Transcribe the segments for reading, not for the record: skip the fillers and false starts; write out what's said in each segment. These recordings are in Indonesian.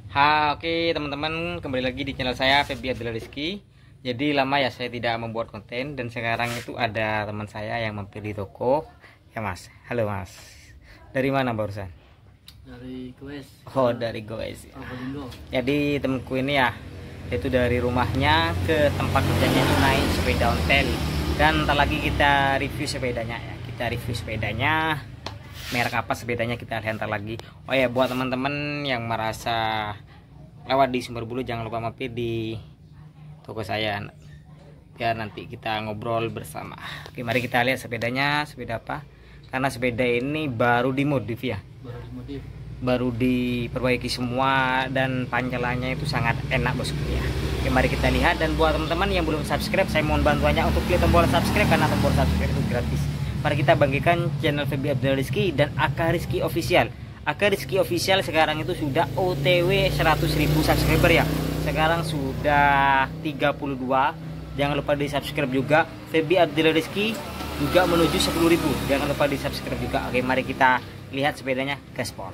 Oke teman-teman, kembali lagi di channel saya Feby Abdullah Rizky. Jadi lama ya saya tidak membuat konten, dan sekarang itu ada teman saya yang mampir di toko. Ya Mas, halo Mas. Dari mana barusan? Dari Goes. Oh, dari Goes. Probolinggo. Jadi temanku ini ya, itu dari rumahnya ke tempat kerjanya itu naik sepeda ontel. Dan ntar lagi kita review sepedanya ya. Kita review sepedanya. Merek apa sepedanya kita lihat ntar lagi. Oh ya, buat teman-teman yang merasa lewat di Sumberbulu, jangan lupa mampir di toko saya biar nanti kita ngobrol bersama. Oke, mari kita lihat sepedanya, sepeda apa. Karena sepeda ini baru dimodif ya. Baru diperbaiki semua, dan pancelannya itu sangat enak bosku ya. Oke, mari kita lihat. Dan buat teman-teman yang belum subscribe, saya mohon bantuannya untuk klik tombol subscribe, karena tombol subscribe itu gratis. Mari kita bangkitkan channel Feby Abdullah Rizky dan AK Rizky Official. AK Rizky Official sekarang itu sudah OTW 100.000 subscriber ya. Sekarang sudah 32. Jangan lupa di subscribe juga. Feby Abdullah Rizky juga menuju 10.000. Jangan lupa di subscribe juga. Oke, mari kita lihat sepedanya, gaspol.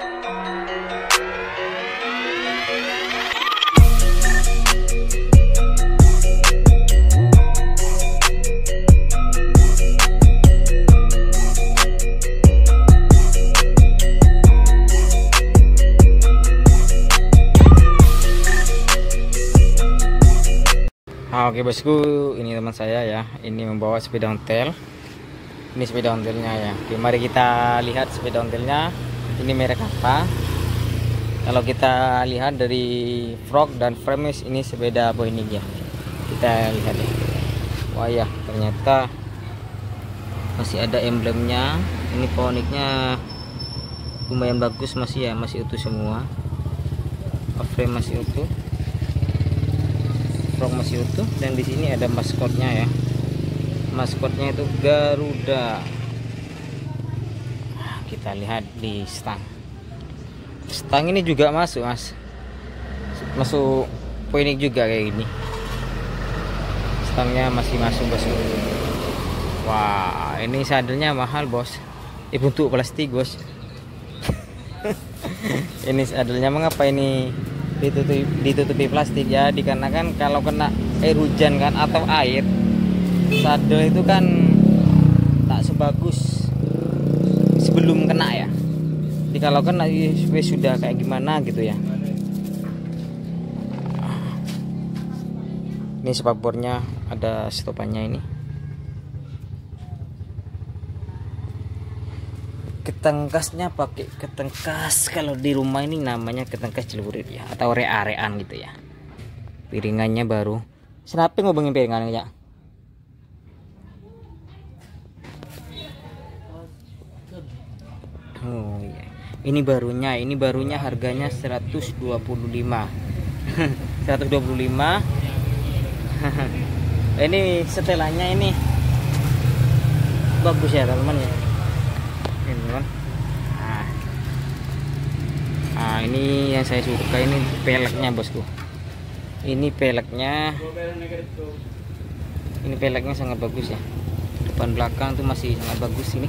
Oke bosku, ini teman saya ya, ini membawa sepeda ontel. Ini sepeda ontelnya ya. Oke, mari kita lihat sepeda ontelnya. Ini merek apa? Kalau kita lihat dari frog dan frame, ini sepeda Boeing ya. Kita lihat ya. Wah ya, ternyata masih ada emblemnya. Ini poniknya lumayan bagus, masih ya, masih utuh semua. Frame masih utuh, masih utuh, dan di sini ada maskotnya ya. Maskotnya itu Garuda. Kita lihat di stang. Stang ini juga masuk mas, masuk poinik juga kayak gini. Stangnya masih masuk bos. Wah, ini sadelnya mahal bos. Bentuk plastik bos. Ini sadelnya mengapa ini ditutupi plastik ya, dikarenakan kalau kena air hujan kan atau air, sadel itu kan tak sebagus sebelum kena ya. Jadi kalau kena sudah kayak gimana gitu ya. Ini spakbornya ada stopannya ini. Ketengkasnya pakai ketengkas, kalau di rumah ini namanya ketengkas celurit ya, atau rea-rean gitu ya. Piringannya baru. Kenapa ngobongin piringannya ya? Oh iya. Ini barunya harganya 125. 125. Ini setelannya ini bagus ya teman-teman ya. Nah, ini yang saya suka, ini peleknya bosku. Ini peleknya sangat bagus ya. Depan belakang tuh masih sangat bagus ini.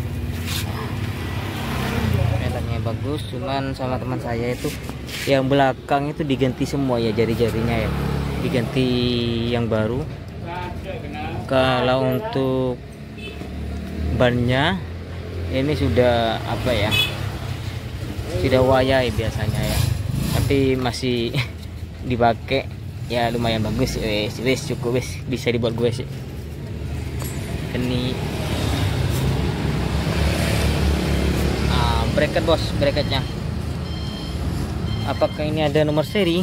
Peleknya bagus, cuman sama teman saya itu yang belakang itu diganti semua ya, jari-jarinya ya, diganti yang baru. Kalau untuk bannya ini sudah apa ya, sudah wayai biasanya ya, tapi masih dipakai ya, lumayan bagus. Wes cukup, wes bisa dibuat gue sih. Ini bracket bos, bracketnya apakah ini ada nomor seri?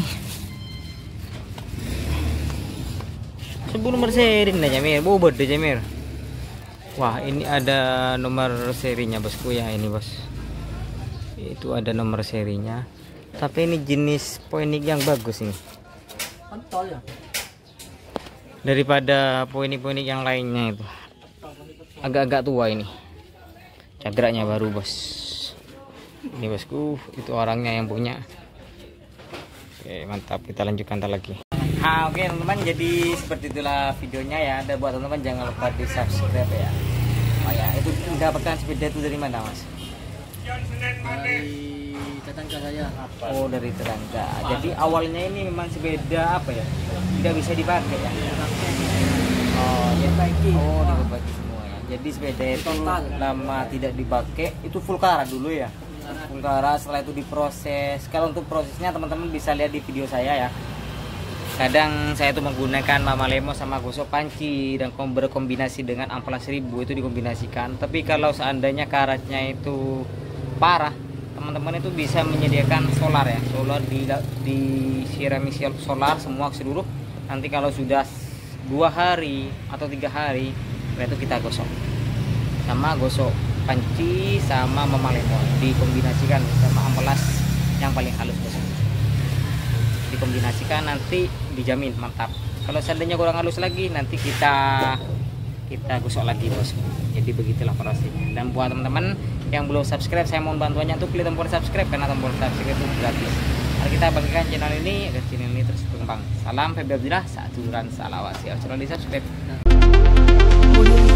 Sebelum nomor seri nih Jamir, bobot deh Jamir. Wah, ini ada nomor serinya bosku ya, ini bos. Itu ada nomor serinya. Tapi ini jenis poinik yang bagus ini. Pentol ya. Daripada poinik-poinik yang lainnya itu. Agak-agak tua ini. Cagraknya baru bos. Ini bosku, itu orangnya yang punya. Oke, mantap. Kita lanjutkan lagi. Oke teman-teman, jadi seperti itulah videonya ya. Ada buat teman-teman, jangan lupa di subscribe ya. Oh ya, itu mendapatkan sepeda itu dari mana mas? Dari tetangga saya. Oh, dari tetangga. Jadi awalnya ini memang sepeda apa ya? Tidak bisa dipakai ya. Oh, Diperbaiki. Oh, diperbaiki semua ya. Jadi sepeda itu Total. lama tidak dipakai, itu full karat dulu ya. Full karat, setelah itu diproses. Kalau untuk prosesnya teman-teman bisa lihat di video saya ya. Kadang saya itu menggunakan Mama Lemo sama gosok panci dan berkombinasi dengan amplas 1000 itu dikombinasikan. Tapi kalau seandainya karatnya itu parah, teman-teman itu bisa menyediakan solar ya. Solar disirami solar semua seluruh. Nanti kalau sudah 2 hari atau 3 hari, itu kita gosok sama gosok panci sama Mama Lemo, dikombinasikan sama amplas yang paling halus bosku. Dikombinasikan nanti dijamin mantap. Kalau seandainya kurang halus lagi, nanti kita gosok lagi bosku. Jadi begitulah prosesnya. Dan buat teman-teman yang belum subscribe, saya mohon bantuannya untuk klik tombol subscribe, karena tombol subscribe itu gratis. Mari kita bagikan channel ini agar channel ini terus berkembang. Salam Febri Abdillah, saturan salawat. Channel di subscribe.